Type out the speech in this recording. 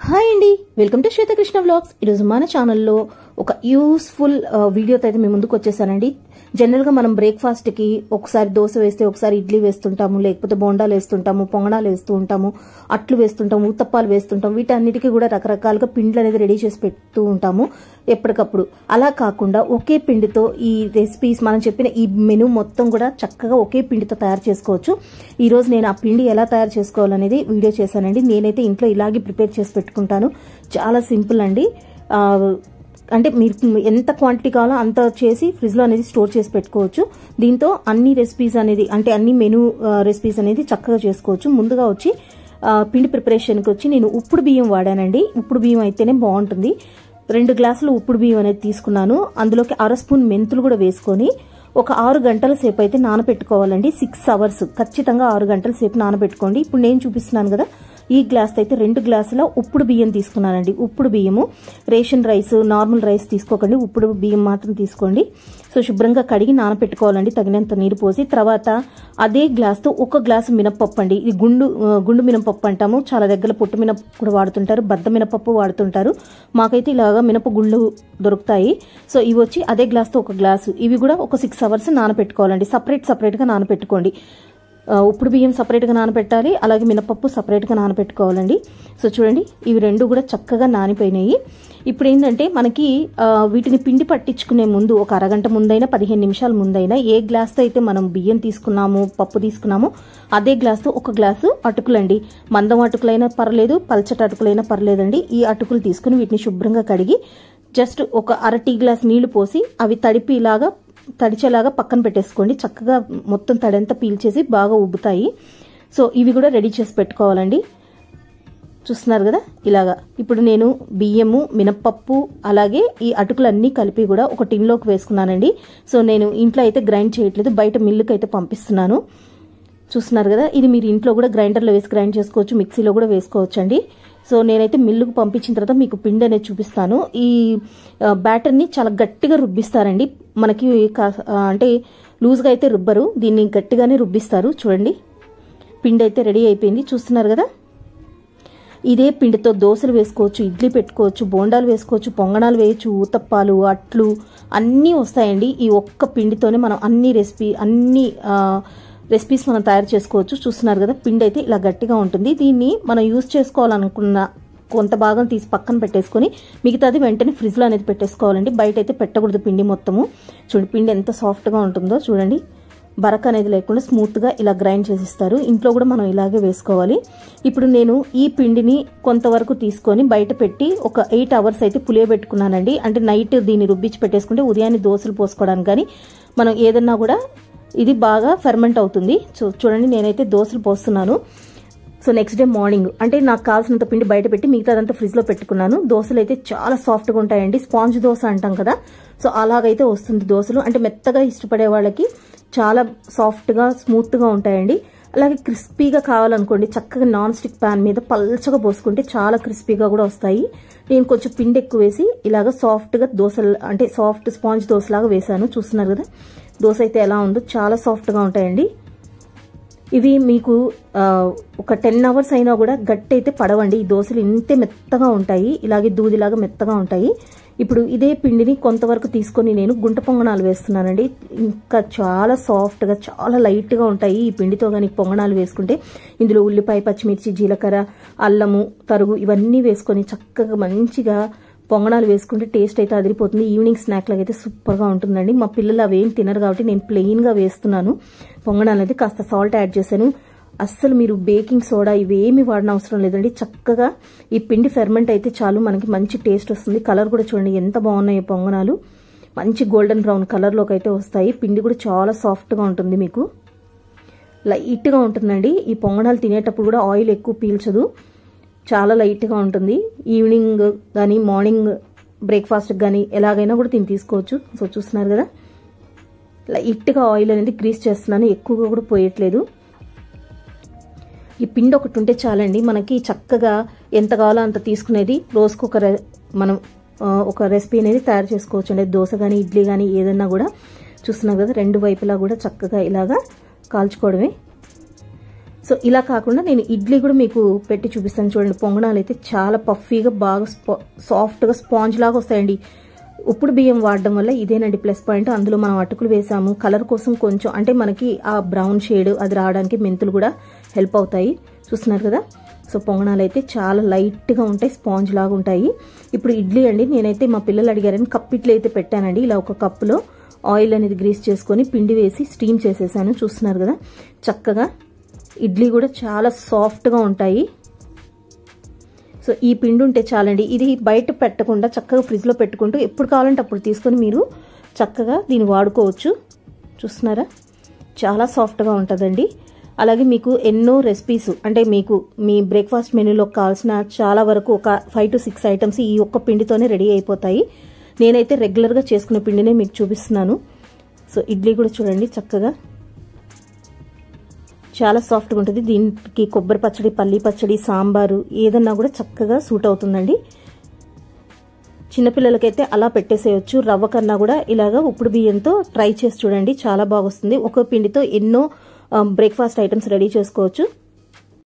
Hi అండి, welcome to Swetha Krishna vlogs. ఈరోజు మన ఛానల్లో ఒక యూస్ఫుల్ వీడియోతో అయితే మేము ముందుకు వచ్చేసానండి. జనరల్గా మనం బ్రేక్ఫాస్ట్కి ఒకసారి దోశ వేస్తే ఒకసారి ఇడ్లీ వేస్తుంటాము, లేకపోతే బోండాలు వేస్తుంటాము, పొంగనాలు వేస్తూ ఉంటాము, అట్లు వేస్తుంటాము, ఉత్తప్పాలు వేస్తుంటాము. వీటన్నిటికీ కూడా రకరకాలుగా పిండ్లు అనేది రెడీ చేసి పెడుతూ ఉంటాము ఎప్పటికప్పుడు. అలా కాకుండా ఒకే పిండితో ఈ రెసిపీస్ మనం చెప్పిన ఈ మెనూ మొత్తం కూడా చక్కగా ఒకే పిండితో తయారు చేసుకోవచ్చు. ఈరోజు నేను ఆ పిండి ఎలా తయారు చేసుకోవాలనేది వీడియో చేశానండి. నేనైతే ఇంట్లో ఇలాగే ప్రిపేర్ చేసి పెట్టుకుంటాను. చాలా సింపుల్ అండి. అంటే మీరు ఎంత క్వాంటిటీ కావాలో అంత చేసి ఫ్రిడ్జ్లో అనేది స్టోర్ చేసి పెట్టుకోవచ్చు. దీంతో అన్ని రెసిపీస్ అనేది అంటే అన్ని మెనూ రెసిపీస్ అనేది చక్కగా చేసుకోవచ్చు. ముందుగా వచ్చి పిండి ప్రిపరేషన్కి వచ్చి నేను ఉప్పుడు బియ్యం వాడానండి. ఉప్పుడు బియ్యం అయితేనే బాగుంటుంది. 2 గ్లాసులు ఉప్పుడు బియ్యం అనేది తీసుకున్నాను. అందులోకి 1/2 స్పూన్ మెంతులు కూడా వేసుకొని ఒక 6 గంటల సేపు అయితే నానబెట్టుకోవాలండి. 6 అవర్స్ ఖచ్చితంగా 6 గంటల సేపు నానబెట్టుకోండి. ఇప్పుడు నేను చూపిస్తున్నాను కదా, ఈ గ్లాస్ అయితే 2 గ్లాసుల ఉప్పుడు బియ్యం తీసుకున్నానండి. ఉప్పుడు బియ్యము రేషన్ రైస్, నార్మల్ రైస్ తీసుకోకండి, ఉప్పుడు బియ్యం మాత్రం తీసుకోండి. సో శుభ్రంగా కడిగి నానబెట్టుకోవాలండి తగినంత నీరు పోసి. తర్వాత అదే గ్లాస్తో 1 గ్లాసు మినపప్పు అండి. ఇది గుండు మినపప్పు అంటాము. చాలా దగ్గర పొట్టు మినపప్పు కూడా వాడుతుంటారు, బద్ద మినపప్పు వాడుతుంటారు. మాకైతే ఇలాగా మినప గుళ్ళు దొరుకుతాయి. సో ఇవి వచ్చి అదే గ్లాస్తో 1 గ్లాసు. ఇవి కూడా ఒక 6 అవర్స్ నానబెట్టుకోవాలండి. సపరేట్గా నానబెట్టుకోండి. ఉప్పుడు బియ్యం సపరేట్గా నానబెట్టాలి, అలాగే మినపప్పు సపరేట్గా నానబెట్టుకోవాలండి. సో చూడండి, ఇవి 2 కూడా చక్కగా నానిపోయినాయి. ఇప్పుడు ఏంటంటే మనకి వీటిని పిండి పట్టించుకునే ముందు ఒక అరగంట ముందైనా 15 నిమిషాల ముందైనా ఏ గ్లాస్తో అయితే మనం బియ్యం తీసుకున్నాము, పప్పు తీసుకున్నామో అదే గ్లాస్తో 1 గ్లాసు అటుకులండి. మందం అటుకులైనా పర్లేదు, పల్చటి అటుకులైనా పర్లేదండి. ఈ అటుకులు తీసుకుని వీటిని శుభ్రంగా కడిగి జస్ట్ ఒక అర టీ గ్లాస్ నీళ్లు పోసి అవి తడిచేలాగా పక్కన పెట్టేసుకోండి. చక్కగా మొత్తం తడంతా పీల్చేసి బాగా ఉబ్బుతాయి. సో ఇవి కూడా రెడీ చేసి పెట్టుకోవాలండి. చూస్తున్నారు కదా ఇలాగా. ఇప్పుడు నేను బియ్యము, మినప్పప్పు అలాగే ఈ అటుకులన్నీ కలిపి కూడా ఒక టిన్లోకి వేసుకున్నానండి. సో నేను ఇంట్లో అయితే గ్రైండ్ చేయట్లేదు, బయట మిల్లుకి అయితే పంపిస్తున్నాను. చూస్తున్నారు కదా, ఇది మీరు ఇంట్లో కూడా గ్రైండర్లో వేసి గ్రైండ్ చేసుకోవచ్చు, మిక్సీలో కూడా వేసుకోవచ్చు అండి. సో నేనైతే మిల్లుకు పంపించిన తర్వాత మీకు పిండి అనేది చూపిస్తాను. ఈ బ్యాటర్ని చాలా గట్టిగా రుబ్బిస్తారండి. మనకి అంటే లూజ్గా అయితే రుబ్బరు, దీన్ని గట్టిగానే రుబ్బిస్తారు. చూడండి, పిండి అయితే రెడీ అయిపోయింది. చూస్తున్నారు కదా, ఇదే పిండితో దోశలు వేసుకోవచ్చు, ఇడ్లీ పెట్టుకోవచ్చు, బోండాలు వేసుకోవచ్చు, పొంగనాలు వేయచ్చు, ఊతప్పాలు, అట్లు అన్నీ వస్తాయండి. ఈ ఒక్క పిండితోనే మనం అన్ని రెసిపీస్ మనం తయారు చేసుకోవచ్చు. చూస్తున్నారు కదా, పిండి అయితే ఇలా గట్టిగా ఉంటుంది. దీన్ని మనం యూజ్ చేసుకోవాలనుకున్న కొంత భాగం తీసి పక్కన పెట్టేసుకొని మిగతాది వెంటనే ఫ్రిడ్జ్లో అనేది పెట్టేసుకోవాలండి. బయట అయితే పెట్టకూడదు పిండి మొత్తము. చూడండి, పిండి ఎంత సాఫ్ట్గా ఉంటుందో చూడండి. బరక అనేది లేకుండా స్మూత్గా ఇలా గ్రైండ్ చేసిస్తారు. ఇంట్లో కూడా మనం ఇలాగే వేసుకోవాలి. ఇప్పుడు నేను ఈ పిండిని కొంతవరకు తీసుకొని బయట పెట్టి ఒక 8 అవర్స్ అయితే పులియబెట్టుకున్నానండి. అంటే నైట్ దీన్ని రుబ్బించి పెట్టేసుకుంటే ఉదయాన్నే దోశలు పోసుకోవడానికి కానీ మనం ఏదన్నా కూడా ఇది బాగా ఫెర్మెంట్ అవుతుంది. చూడండి, నేనైతే దోశలు పోస్తున్నాను. సో నెక్స్ట్ డే మార్నింగ్ అంటే నాకు కావాల్సినంత పిండి బయట పెట్టి మిగతాదంతా ఫ్రిడ్జ్లో పెట్టుకున్నాను. దోశలు అయితే చాలా సాఫ్ట్గా ఉంటాయండి. స్పాంజ్ దోశ అంటాం కదా, సో అలాగైతే వస్తుంది దోశలు. అంటే మెత్తగా ఇష్టపడే వాళ్ళకి చాలా సాఫ్ట్గా స్మూత్గా ఉంటాయండి. అలాగే క్రిస్పీగా కావాలనుకోండి, చక్కగా నాన్ స్టిక్ ప్యాన్ మీద పల్చగా పోసుకుంటే చాలా క్రిస్పీగా కూడా వస్తాయి. నేను కొంచెం పిండి ఎక్కువ వేసి ఇలాగ సాఫ్ట్గా దోశలు అంటే సాఫ్ట్ స్పాంజ్ దోశలాగా వేసాను. చూస్తున్నారు కదా, దోశ అయితే ఎలా ఉందో చాలా సాఫ్ట్గా ఉంటాయండి. ఇవి మీకు ఒక 10 అవర్స్ అయినా కూడా గట్టి అయితే పడవండి. ఈ దోశలు ఇంతే మెత్తగా ఉంటాయి, ఇలాగే దూదిలాగా మెత్తగా ఉంటాయి. ఇప్పుడు ఇదే పిండిని కొంతవరకు తీసుకొని నేను గుంట పొంగనాలు వేస్తున్నానండి. ఇంకా చాలా సాఫ్ట్గా, చాలా లైట్గా ఉంటాయి ఈ పిండితో కానీ పొంగనాలు వేసుకుంటే. ఇందులో ఉల్లిపాయ, పచ్చిమిర్చి, జీలకర్ర, అల్లము, తరుగు ఇవన్నీ వేసుకొని చక్కగా మంచిగా పొంగనాలు వేసుకుంటే టేస్ట్ అయితే అదిరిపోతుంది. ఈవినింగ్ స్నాక్ లాగా అయితే సూపర్గా ఉంటుందండి. మా పిల్లలు అవేం తినరు కాబట్టి నేను ప్లెయిన్గా వేస్తున్నాను పొంగనాలు అయితే. కాస్త సాల్ట్ యాడ్ చేశాను. అస్సలు మీరు బేకింగ్ సోడా ఇవేమి వాడిన అవసరం లేదండి. చక్కగా ఈ పిండి ఫెర్మెంట్ అయితే చాలు, మనకి మంచి టేస్ట్ వస్తుంది. కలర్ కూడా చూడండి ఎంత బాగున్నాయి పొంగనాలు. మంచి గోల్డెన్ బ్రౌన్ కలర్లోకి అయితే వస్తాయి. పిండి కూడా చాలా సాఫ్ట్గా ఉంటుంది, మీకు లైట్గా ఉంటుందండి. ఈ పొంగనాలు తినేటప్పుడు కూడా ఆయిల్ ఎక్కువ పీల్చదు, చాలా లైట్గా ఉంటుంది. ఈవినింగ్ కానీ మార్నింగ్ బ్రేక్ఫాస్ట్కి కానీ ఎలాగైనా కూడా తీసుకోవచ్చు. సో చూస్తున్నారు కదా, లైట్గా ఆయిల్ అనేది గ్రీస్ చేస్తున్నాను, ఎక్కువగా కూడా పోయట్లేదు. ఈ పిండి ఒకటి ఉంటే చాలండి మనకి చక్కగా ఎంత కావాలో అంత తీసుకునేది. రోజుకు మనం ఒక రెసిపీ అనేది తయారు చేసుకోవచ్చు అండి. దోశ కానీ ఇడ్లీ కానీ ఏదన్నా కూడా. చూస్తున్నారు కదా, 2 వైపులా కూడా చక్కగా ఇలాగా కాల్చుకోవడమే. సో ఇలా కాకుండా నేను ఇడ్లీ కూడా మీకు పెట్టి చూపిస్తాను చూడండి. పొంగనాలు అయితే చాలా పఫీగా బాగా సాఫ్ట్గా స్పాంజ్ లాగా వస్తాయండి. ఉప్పుడు బియ్యం వాడడం వల్ల ఇదేనండి ప్లస్ పాయింట్. అందులో మనం అటుకులు వేసాము, కలర్ కోసం కొంచెం అంటే మనకి ఆ బ్రౌన్ షేడ్ అది రావడానికి మెంతులు కూడా హెల్ప్ అవుతాయి. చూస్తున్నారు కదా. సో పొంగనాలు అయితే చాలా లైట్గా ఉంటాయి, స్పాంజ్ లాగా ఉంటాయి. ఇప్పుడు ఇడ్లీ అండి, నేనైతే మా పిల్లలు అడిగారని కప్ ఇడ్లీ అయితే పెట్టానండి. ఇలా ఒక కప్పులో ఆయిల్ అనేది గ్రీస్ చేసుకొని పిండి వేసి స్టీమ్ చేసేసాను. చూస్తున్నారు కదా చక్కగా. ఇడ్లీ కూడా చాలా సాఫ్ట్గా ఉంటాయి. సో ఈ పిండి ఉంటే చాలండి. ఇది బయట పెట్టకుండా చక్కగా ఫ్రిడ్జ్లో పెట్టుకుంటూ ఎప్పుడు కావాలంటే అప్పుడు తీసుకొని మీరు చక్కగా దీన్ని వాడుకోవచ్చు. చూస్తున్నారా చాలా సాఫ్ట్గా ఉంటుందండి. అలాగే మీకు ఎన్నో రెసిపీస్ అంటే మీకు మీ బ్రేక్ఫాస్ట్ మెనూలో కావాల్సిన చాలా వరకు ఒక 5 to 6 ఐటమ్స్ ఈ ఒక్క పిండితోనే రెడీ అయిపోతాయి. నేనైతే రెగ్యులర్గా చేసుకునే పిండినే మీకు చూపిస్తున్నాను. సో ఇడ్లీ కూడా చూడండి చక్కగా చాలా సాఫ్ట్గా ఉంటుంది. దీనికి కొబ్బరి పచ్చడి, పల్లి పచ్చడి, సాంబారు ఏదన్నా కూడా చక్కగా సూట్ అవుతుందండి. చిన్నపిల్లలకైతే అలా పెట్టేసేయచ్చు. రవ్వ కన్నా కూడా ఇలాగా ఉప్పుడు బియ్యంతో ట్రై చేసి చూడండి, చాలా బాగా వస్తుంది. ఒక పిండితో ఎన్నో బ్రేక్ఫాస్ట్ ఐటమ్స్ రెడీ చేసుకోవచ్చు.